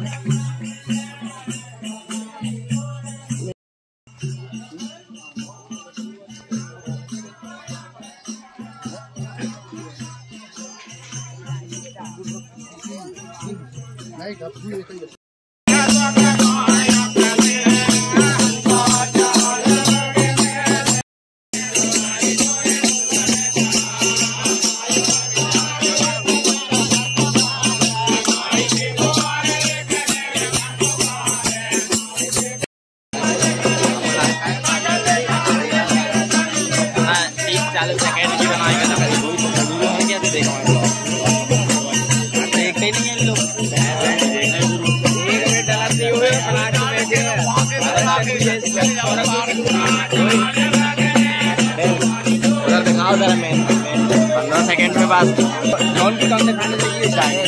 उधर दिखाओ जरा मैं 15 सेकंड में बात जॉन की कम से खाने चाहिए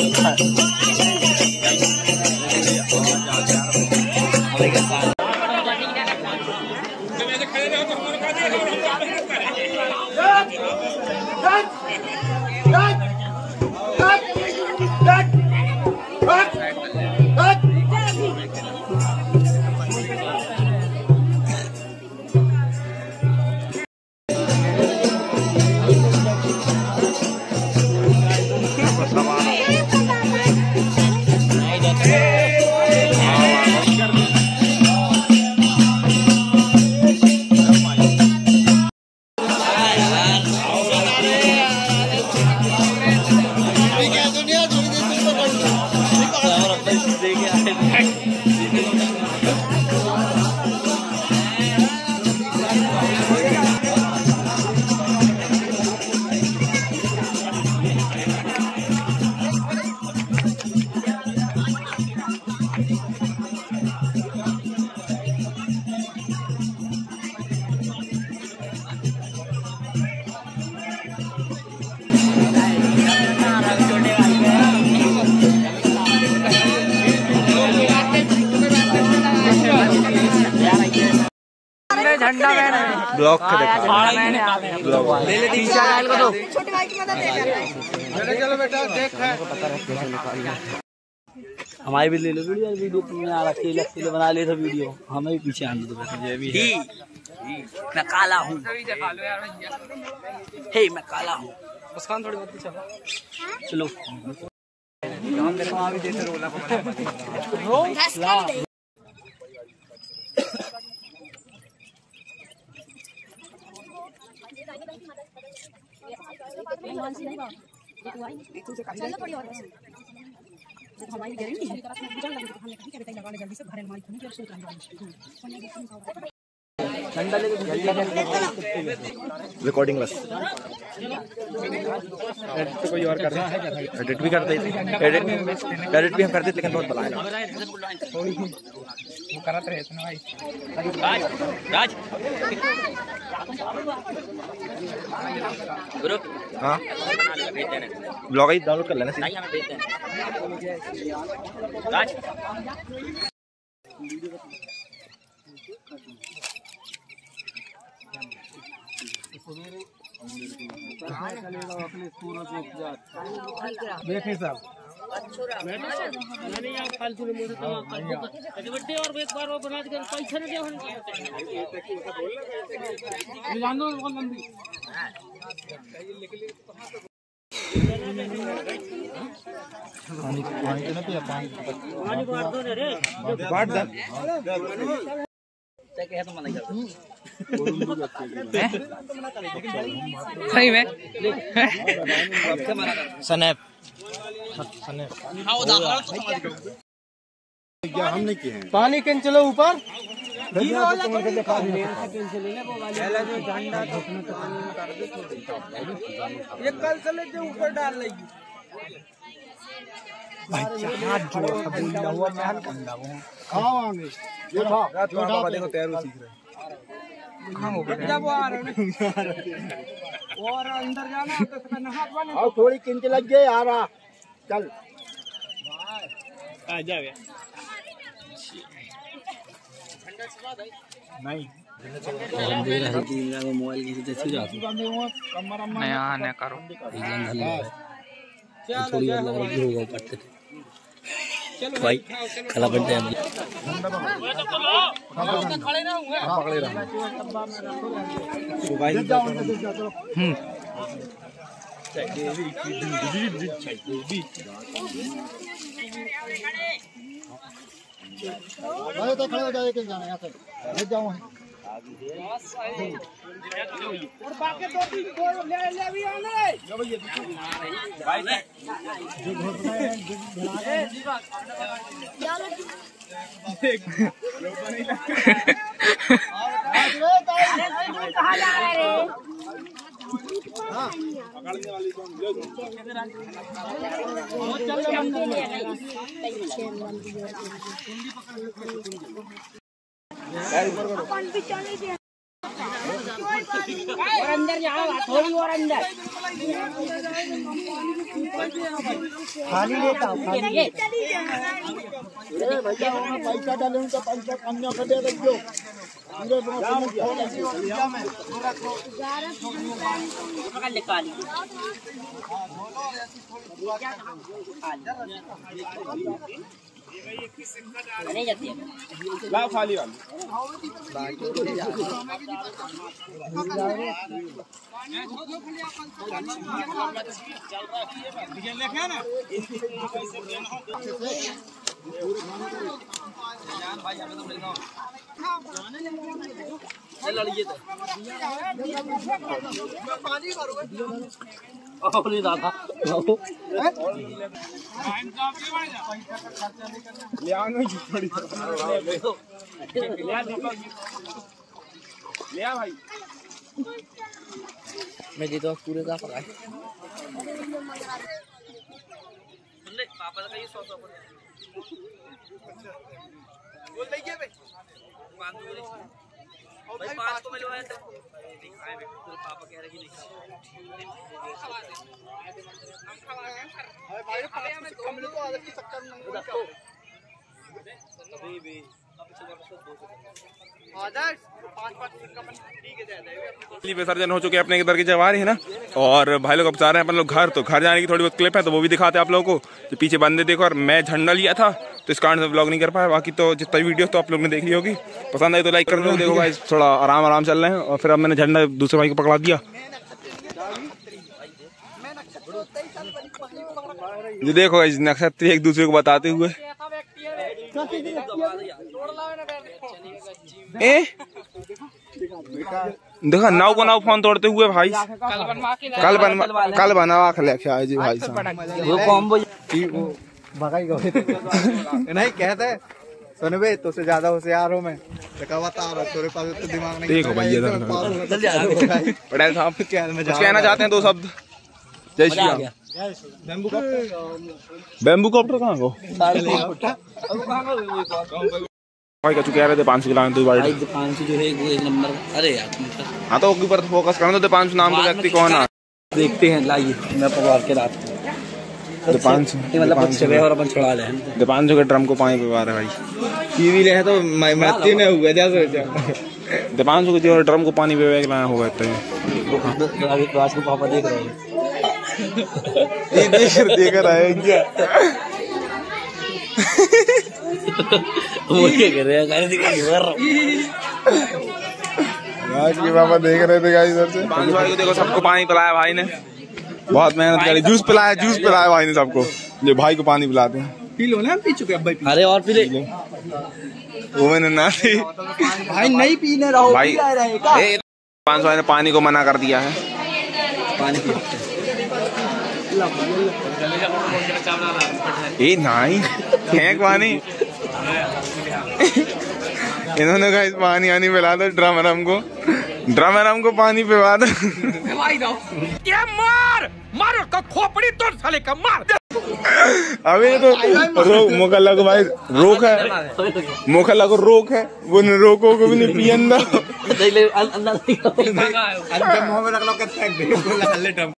झंडा ब्लॉक का देखा ले ले तीन चार को दो छोटे भाई की मदद ले चलो बेटा देख हमारी भी ले लो वीडियो तुमने अकेले बना ले था वीडियो हमें भी पीछे आने दो ये भी मैं काला हूँ हे मैं काला हूँ मुस्कान थोड़ी बहुत पीछे चलो हम देखो अभी जैसे रोला को बना हमारी गारंटी है जल्दी से घर हमारी खुली और सोच रिकॉर्डिंग बस एडिट तो कोई और कर रहा है एडिट भी करते एडिट भी हम करते लेकिन बहुत बनाएगा वो करते रहे सुनो भाई राज गुरु हां ब्लॉग ही डाउनलोड कर लेना नहीं हमें भेज देना राज देखे साहब मैंने यहाँ फालतू में मोटे तो और एक बार वो बना के पैसे नहीं दिया जानो वो लंबी पानी तो ना पिया पानी बांट दो रे बांट दे क्या तो मना कर सही में स्नैप हम नहीं किए हैं पानी कैन चलो ऊपर ये कल से लेके ऊपर डाल लेगी देखो तैरो सीख रहे जब आ रहे और अंदर जाना तो नहा और थोड़ी किंच लग गई आ रहा चल आ जा गया नहीं मोबाइल नया आने करो थोड़ी लग रही होगा पट्टे भाई खला बनते हैं तो खड़े हो जाए के जाने यहाँ से ले जाओ और बाकी दो तीन को ले भी आने भाई जो घोषणा है कहाँ जा रहे रे पकड़ने वाली कौन और अंदर जाओ थोड़ी और अंदर खाली लेता हूँ भैया पैसा डाले उनका पैसा कन्या कर दे रखियो नहीं जाती है लाओ खाली वाली भाई मैं जी तो पूरे का पका पापा का ये 100 बोल दीजिए भाई 5 को मिलवाया था पापा कह रहे कि विसर्जन हो चुके हैं अपने इधर की जवारी है ना, और भाई लोग अब जा रहे हैं अपन लोग घर। तो घर जाने की थोड़ी बहुत क्लिप है तो वो भी दिखाते हैं आप लोगों को। तो पीछे बंदे देखो, और मैं झंडा लिया था तो इस कारण से व्लॉग नहीं कर पाया। बाकी तो जितना वीडियो तो आप लोग ने देख ली होगी, पसंद आई तो लाइक कर दो। देखो भाई थोड़ा आराम चल रहे हैं, और फिर अब मैंने झंडा दूसरे भाई को पकड़ा दिया। ये देखो इस नक्षत्र एक दूसरे को बताते हुए देखा नाव को नाव फोन तोड़ते हुए भाई। कल बनवा के जी भाई नहीं कहते सुन बे तो से ज्यादा होशियार हो मैं तेरे पास तो दिमाग नहीं। देखो भैया पटेल साहब कहना चाहते हैं 2 शब्द। जय श्री राम। बैम्बू कॉप्टर कहाँ को भाई कचू कह रहे थे 500 किलो 2 बार 500 जो है वो 1 नंबर। अरे यार हाँ तो ऊपर फोकस करना। तो 500 नाम का व्यक्ति कौन है देखते हैं। लाइए मैं पकड़ के रात 500 मतलब और अपन छुड़ा ले 500 के ड्रम को पानी पिवा रहे भाई। टीवी ले तो मस्ती में हुआ जा 500 के जो ड्रम को पानी पिवा के लाया होगा इतना। पापा देख रहे हैं देख रहा है क्या वो क्या कर रहे हैं पापा देख रहे थे गाइस इधर से। 500 भाई को देखो सबको पानी पिलाया भाई ने, बहुत मेहनत करी। जूस पिलाया भाई ने सबको, जो भाई को पानी पिलाते हैं। पी लो ना, पी चुके अब भाई। अरे और पी ले वो मैंने ना थी भाई नहीं पीने रहो भाई। 500 भाई ने पानी को मना कर दिया है। पानी ए नहीं फेंक पानी इन्होंने कहा इस पानी आनी पिला दो ड्रम को पानी पिला दो। मार उसका खोपड़ी तोड़ साले का मार। अबे तो मोकल्ला को भाई रोक है, मोकल्ला को रोक है, वो रोको को भी नहीं पियन दो।